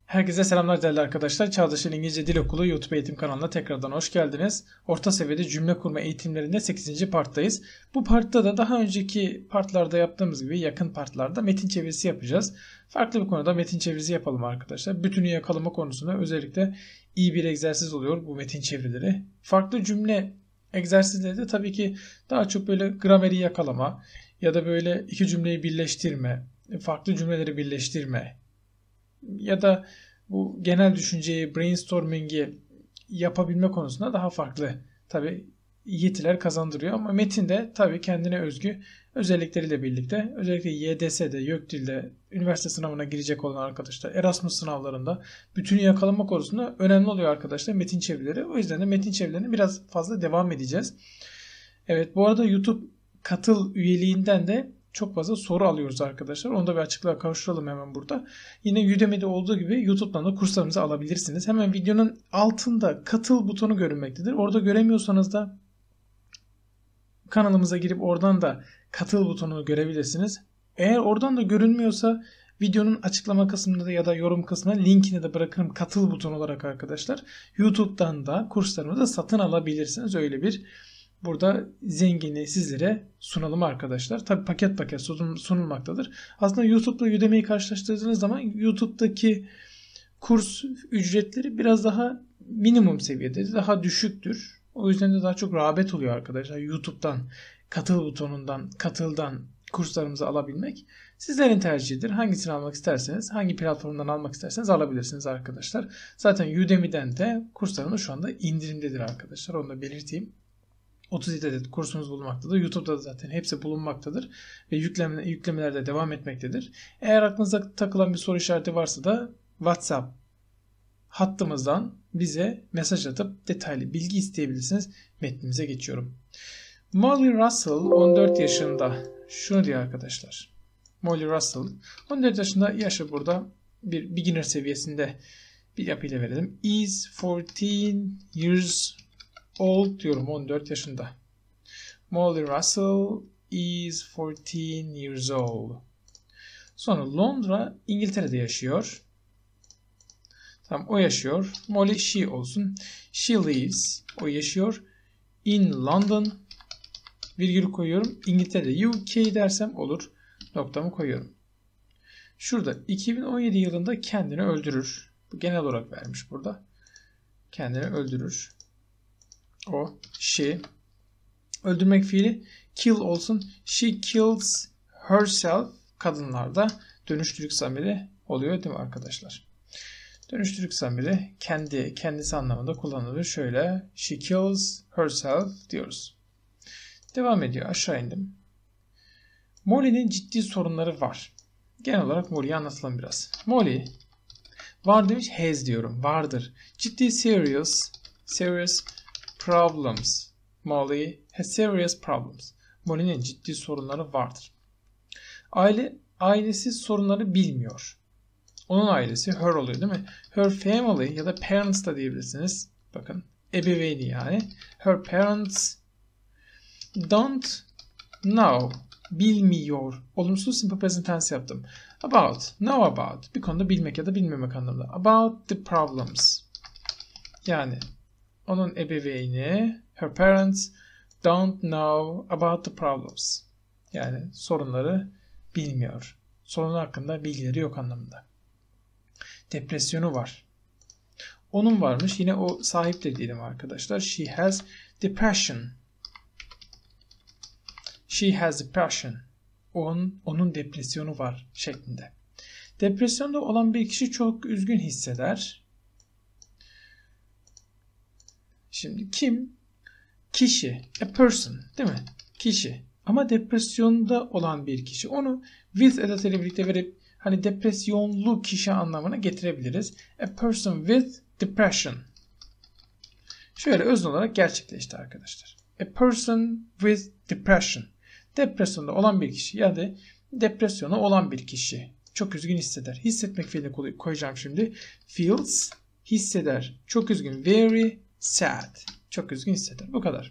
Herkese selamlar değerli arkadaşlar. Çağdaş'ın İngilizce Dil Okulu YouTube eğitim kanalına tekrardan hoş geldiniz. Orta seviyede cümle kurma eğitimlerinde 8. parttayız. Bu partta da daha önceki partlarda yaptığımız gibi yakın partlarda metin çevirisi yapacağız. Farklı bir konuda metin çevirisi yapalım arkadaşlar. Bütünü yakalama konusunda özellikle iyi bir egzersiz oluyor bu metin çevirileri. Farklı cümle egzersizleri de tabii ki daha çok böyle grameri yakalama ya da böyle iki cümleyi birleştirme, farklı cümleleri birleştirme ya da bu genel düşünceyi, brainstorming'i yapabilme konusunda daha farklı tabii yetiler kazandırıyor. Ama metinde tabii kendine özgü özellikleriyle birlikte özellikle YDS'de, YÖKDİL'de, üniversite sınavına girecek olan arkadaşlar, Erasmus sınavlarında bütünü yakalama konusunda önemli oluyor arkadaşlar metin çevirileri. O yüzden de metin çevirilerine biraz fazla devam edeceğiz. Evet, bu arada YouTube katıl üyeliğinden de çok fazla soru alıyoruz arkadaşlar. Onu da bir açıklığa kavuşturalım hemen burada. Yine Udemy'de olduğu gibi YouTube'dan da kurslarımızı alabilirsiniz. Hemen videonun altında katıl butonu görünmektedir. Orada göremiyorsanız da kanalımıza girip oradan da katıl butonunu görebilirsiniz. Eğer oradan da görünmüyorsa videonun açıklama kısmında da ya da yorum kısmına linkini de bırakırım katıl butonu olarak arkadaşlar. YouTube'dan da kurslarımızı satın alabilirsiniz. Öyle bir burada zengini sizlere sunalım arkadaşlar. Tabi paket paket sunulmaktadır. Aslında YouTube'da Udemy'yi karşılaştırdığınız zaman YouTube'daki kurs ücretleri biraz daha minimum seviyede, daha düşüktür. O yüzden de daha çok rağbet oluyor arkadaşlar. YouTube'dan, katıl butonundan, katıldan kurslarımızı alabilmek sizlerin tercihidir. Hangisini almak isterseniz, hangi platformdan almak isterseniz alabilirsiniz arkadaşlar. Zaten Udemy'den de kurslarımız şu anda indirimdedir arkadaşlar. Onu da belirteyim. 37 adet kursumuz bulunmaktadır. YouTube'da da zaten hepsi bulunmaktadır. Ve yüklemeler de devam etmektedir. Eğer aklınıza takılan bir soru işareti varsa da WhatsApp hattımızdan bize mesaj atıp detaylı bilgi isteyebilirsiniz. Metnimize geçiyorum. Molly Russell 14 yaşında. Şunu diyor arkadaşlar. Molly Russell 14 yaşında, yaşı burada bir beginner seviyesinde bir yapıyla verelim. Is 14 years old diyorum, 14 yaşında. Molly Russell is 14 years old. Sonra Londra, İngiltere'de yaşıyor. Tamam, o yaşıyor. Molly she olsun. She lives, o yaşıyor. In London, virgül koyuyorum. İngiltere'de, UK dersem olur. Noktamı koyuyorum. Şurada 2017 yılında kendini öldürür. Bu genel olarak vermiş burada. Kendini öldürür. O, she. Öldürmek fiili kill olsun. She kills herself. Kadınlarda dönüştürük zamiri oluyor değil mi arkadaşlar? Dönüştürük zamiri kendisi anlamında kullanılır. Şöyle, she kills herself diyoruz. Devam ediyor. Aşağı indim. Molly'nin ciddi sorunları var. Genel olarak Molly'yi anlatalım biraz. Molly var demiş, has diyorum. Vardır. Ciddi serious problems. Molly has serious problems. Molly'nin ciddi sorunları vardır. Ailesi sorunları bilmiyor. Onun ailesi her oluyor değil mi? Her family ya da parents da diyebilirsiniz. Bakın, ebeveyni yani. Her parents don't know. Bilmiyor. Olumsuz simple present tense yaptım. Know about. Bir konuda bilmek ya da bilmemek anlamında. About the problems. Yani onun ebeveyni, her parents don't know about the problems. Yani sorunları bilmiyor. Sorunlar hakkında bilgileri yok anlamında. Depresyonu var. Onun varmış. Yine o sahip de diyelim arkadaşlar. She has depression. She has depression. Onun depresyonu var şeklinde. Depresyonda olan bir kişi çok üzgün hisseder. Şimdi kim? Kişi. A person. Değil mi? Kişi. Ama depresyonda olan bir kişi. Onu with edatıyla birlikte verip hani depresyonlu kişi anlamına getirebiliriz. A person with depression. Şöyle özne olarak gerçekleşti arkadaşlar. A person with depression. Depresyonda olan bir kişi ya da depresyona olan bir kişi. Çok üzgün hisseder. Hissetmek fiilini koyacağım şimdi. Feels, hisseder. Çok üzgün. Very sad. Çok üzgün hisseder. Bu kadar.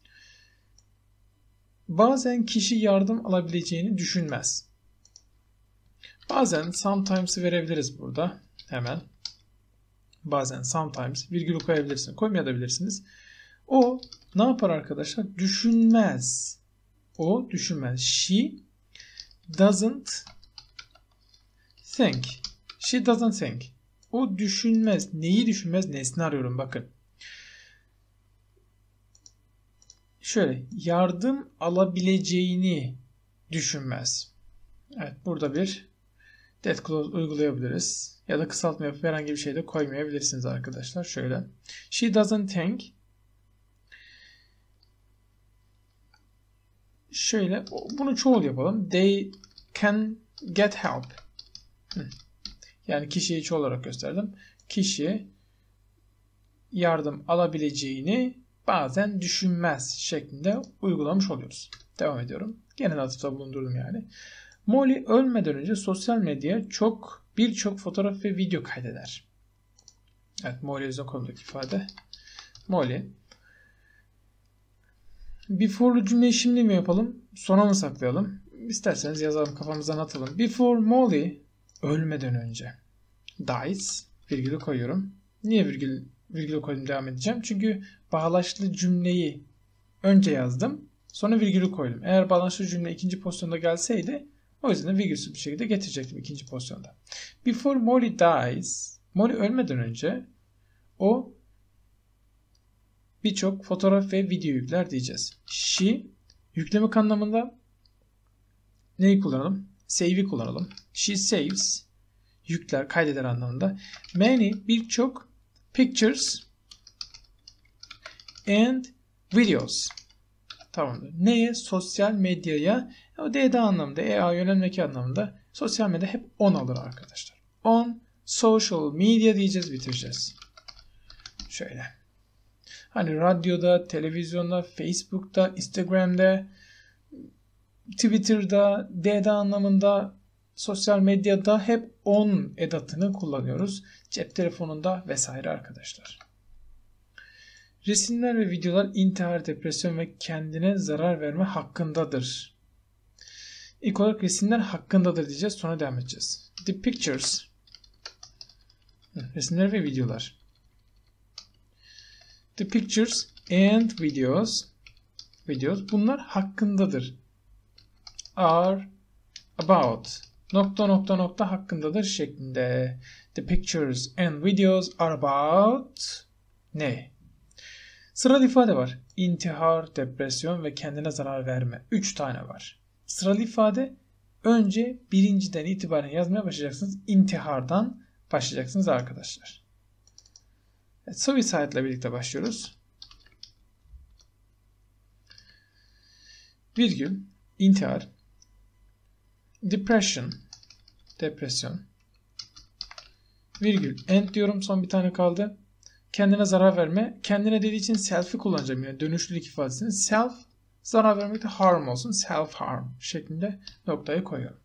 Bazen kişi yardım alabileceğini düşünmez. Bazen sometimes'ı verebiliriz burada. Hemen. bazen sometimes virgülü koyabilirsiniz, koymayabilirsiniz. O ne yapar arkadaşlar? Düşünmez. O düşünmez. She doesn't think. She doesn't think. O düşünmez. Neyi düşünmez? Nesne arıyorum bakın. Şöyle yardım alabileceğini düşünmez. Evet, burada bir that clause uygulayabiliriz. Ya da kısaltma yapıp herhangi bir şey de koymayabilirsiniz arkadaşlar. Şöyle. She doesn't think. Şöyle bunu çoğul yapalım. They can get help. Yani kişiyi çoğul olarak gösterdim. Kişi yardım alabileceğini bazen düşünmez şeklinde uygulamış oluyoruz. Devam ediyorum. Genel atıfta bulundurdum yani. Molly ölmeden önce sosyal medyaya birçok fotoğraf ve video kaydeder. Evet, Molly özel konudaki ifade. Molly. Before'lu cümleyi şimdi mi yapalım? Sona mı saklayalım? İsterseniz yazalım, kafamızdan atalım. Before Molly ölmeden önce dies virgülü koyuyorum. Niye virgülü koydum, devam edeceğim. Çünkü bağlaçlı cümleyi önce yazdım. Sonra virgülü koydum. Eğer bağlaçlı cümle ikinci pozisyonda gelseydi o yüzden de virgülsüz bir şekilde getirecektim ikinci pozisyonda. Before Molly dies, Molly ölmeden önce o birçok fotoğraf ve video yükler diyeceğiz. She yüklemek anlamında neyi kullanalım? Save'i kullanalım. She saves yükler, kaydeder anlamında. Many birçok pictures and videos. Tamamdır. Neye? Sosyal medyaya. O D'de anlamda, EA yönelmek anlamında sosyal medya hep on alır arkadaşlar. On social media diyeceğiz, bitireceğiz. Şöyle. Hani radyoda, televizyonda, Facebook'ta, Instagram'da, Twitter'da, D'de anlamında sosyal medyada hep on edatını kullanıyoruz. Cep telefonunda vesaire arkadaşlar. Resimler ve videolar intihar, depresyon ve kendine zarar verme hakkındadır. İlk olarak resimler hakkındadır diyeceğiz. Sonra devam edeceğiz. The pictures. Resimler ve videolar. The pictures and videos. Bunlar hakkındadır. Are about. Nokta hakkındadır şeklinde. The pictures and videos are about ne? Sıralı ifade var. İntihar, depresyon ve kendine zarar verme. 3 tane var. Sıralı ifade önce birinciden itibaren yazmaya başlayacaksınız. İntihardan başlayacaksınız arkadaşlar. Evet, suicide ile birlikte başlıyoruz. Virgül, intihar, depresyon, virgül, and diyorum, son bir tane kaldı. Kendine zarar verme. Kendine dediği için self'i kullanacağım yine. Dönüşlülük ifadesini. Self, zarar vermek de harm olsun. Self harm şeklinde noktayı koyuyorum.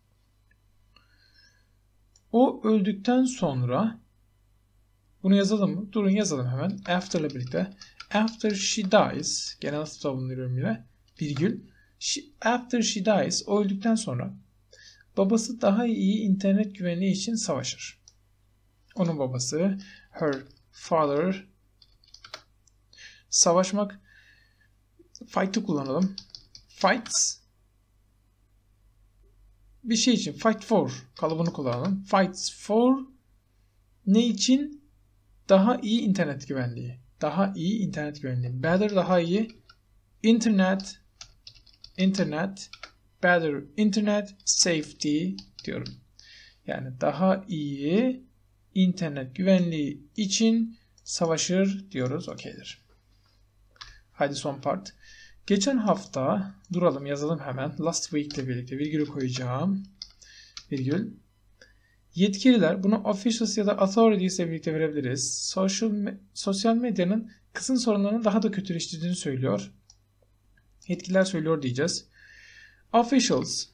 O öldükten sonra bunu yazalım mı? Durun yazalım hemen. After ile birlikte. After she dies. Genel atıfta bulunuyorum yine. Virgül. After she dies. O öldükten sonra babası daha iyi internet güvenliği için savaşır. Onun babası, her father, savaşmak, fight'ı kullanalım. Fights, bir şey için, fight for kalıbını kullanalım. Fights for ne için? Daha iyi internet güvenliği. Daha iyi internet güvenliği. Better, daha iyi. Internet, better internet safety diyorum. Yani daha iyi internet güvenliği için savaşır diyoruz. Okeydir. Haydi son part. Geçen hafta duralım, yazalım hemen. Last week ile birlikte virgülü koyacağım. Virgül. Yetkililer, bunu officials ya da authorities ile birlikte verebiliriz. Sosyal medyanın kısım sorunlarının daha da kötüleştirdiğini söylüyor. Yetkililer söylüyor diyeceğiz. Officials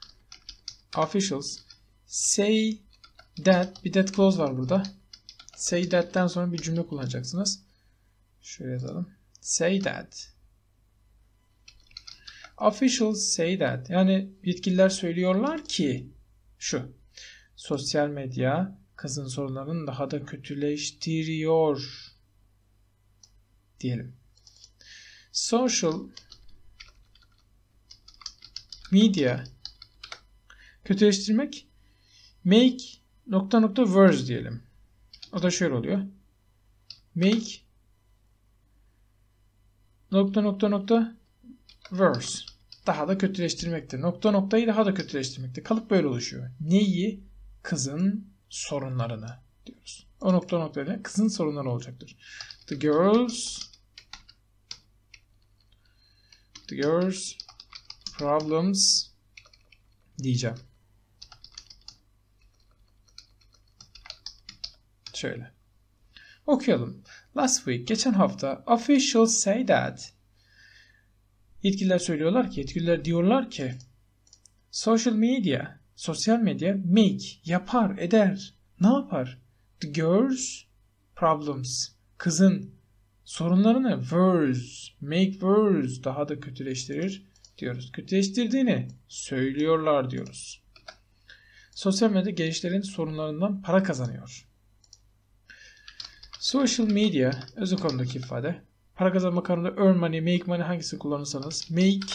say that, bir that clause var burada. Say that'ten sonra bir cümle kullanacaksınız. Şöyle yazalım. Say that. Officials say that. Yani yetkililer söylüyorlar ki şu. Sosyal medya kızın sorunlarını daha da kötüleştiriyor diyelim. Social media kötüleştirmek, make ... worse diyelim. O da şöyle oluyor. Make ... worse. Daha da kötüleştirmektir. Noktayı daha da kötüleştirmektir. Kalıp böyle oluşuyor. Neyi? Kızın sorunlarını diyoruz. O ile kızın sorunları olacaktır. The girls problems diyeceğim. Şöyle. Okuyalım. Last week, geçen hafta, officials say that. Yetkililer diyorlar ki sosyal medya make, yapar, eder. Ne yapar? The girls problems, kızın sorunlarını make worse, daha da kötüleştirir diyoruz. Kötüleştirdiğini söylüyorlar diyoruz. Sosyal medya gençlerin sorunlarından para kazanıyor. Social media özü konudaki ifade. Para kazanma kanunu earn money, make money, hangisini kullanırsanız. Make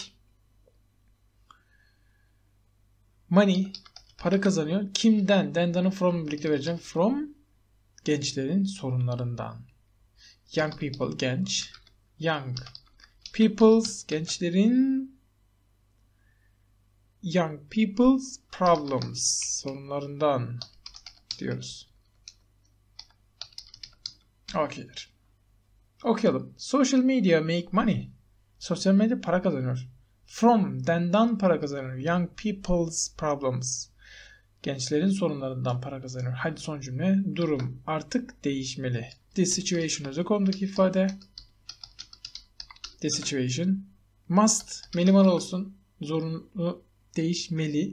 money, para kazanıyor. Kimden? Then'dan'ı from birlikte vereceğim. From gençlerin sorunlarından. Young people, genç. Young people's, gençlerin young people's problems, sorunlarından diyoruz. Okeydir. Okuyalım. Social media make money. Sosyal medya para kazanıyor. From, then'dan para kazanıyor. Young people's problems. Gençlerin sorunlarından para kazanıyor. Hadi son cümle. Durum artık değişmeli. The situation özü konudaki ifade. The situation must, melimal olsun. Zorunlu, değişmeli.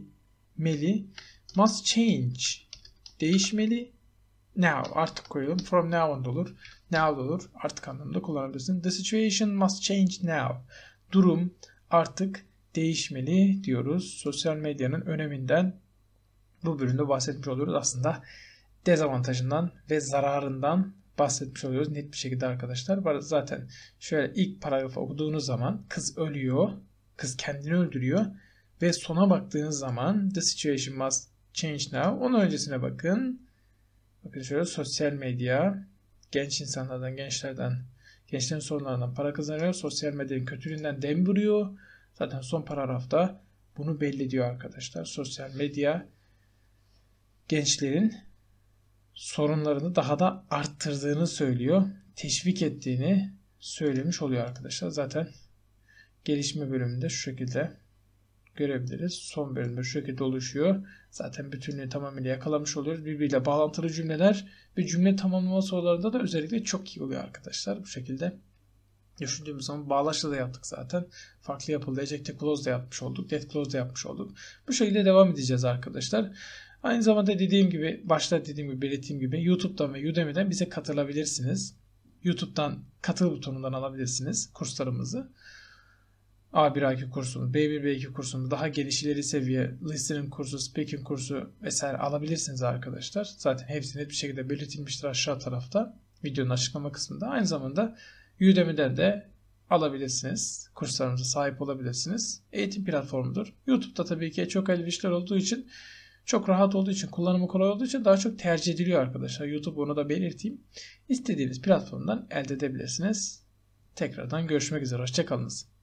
Must change. Değişmeli. Now, artık koyalım. From now on da olur. Now da olur. Artık anlamında kullanabilirsin. The situation must change now. Durum artık değişmeli diyoruz. Sosyal medyanın öneminden bu bölümde bahsetmiş oluyoruz. Aslında dezavantajından ve zararından bahsetmiş oluyoruz net bir şekilde arkadaşlar. Zaten şöyle ilk paragrafı okuduğunuz zaman kız ölüyor. Kız kendini öldürüyor. Ve sona baktığınız zaman the situation must change now. Onun öncesine bakın. Bakın şöyle, sosyal medya genç insanlardan, gençlerin sorunlarından para kazanıyor. Sosyal medyanın kötülüğünden dem vuruyor. Zaten son paragrafta bunu belli ediyor arkadaşlar. Sosyal medya gençlerin sorunlarını daha da arttırdığını söylüyor. Teşvik ettiğini söylemiş oluyor arkadaşlar. Zaten gelişme bölümünde şu şekilde görebiliriz. Son bölümde şu şekilde oluşuyor. Zaten bütünlüğü tamamıyla yakalamış oluyoruz. Birbiriyle bağlantılı cümleler ve cümle tamamlama sorularında da özellikle çok iyi oluyor arkadaşlar. Bu şekilde düşündüğümüz zaman bağlaçla da yaptık zaten. Farklı yapıldı. Ejecte clause da yapmış olduk. That clause da yapmış olduk. Bu şekilde devam edeceğiz arkadaşlar. Aynı zamanda başta dediğim gibi belirttiğim gibi YouTube'dan ve Udemy'den bize katılabilirsiniz. YouTube'dan katıl butonundan alabilirsiniz kurslarımızı. A1, A2 kursumuz, B1, B2 kursumuz, daha geniş ileri seviye listening kursu, speaking kursu vesaire alabilirsiniz arkadaşlar. Zaten hepsi net bir şekilde belirtilmiştir aşağı tarafta videonun açıklama kısmında. Aynı zamanda Udemy'den de alabilirsiniz. Kurslarımıza sahip olabilirsiniz. Eğitim platformudur. YouTube'da tabii ki çok elverişler olduğu için, çok rahat olduğu için, kullanımı kolay olduğu için daha çok tercih ediliyor arkadaşlar. YouTube, onu da belirteyim. İstediğiniz platformdan elde edebilirsiniz. Tekrardan görüşmek üzere. Hoşçakalınız.